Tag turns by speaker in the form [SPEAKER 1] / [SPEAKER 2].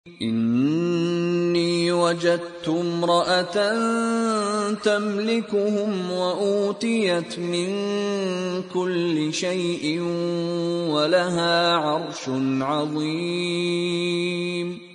[SPEAKER 1] إِنِّي وَجَدتُّ امْرَأَةً تَمْلِكُهُمْ وَأُوتِيَتْ مِن كُلِّ شَيْءٍ وَلَهَا عَرْشٌ عَظِيمٌ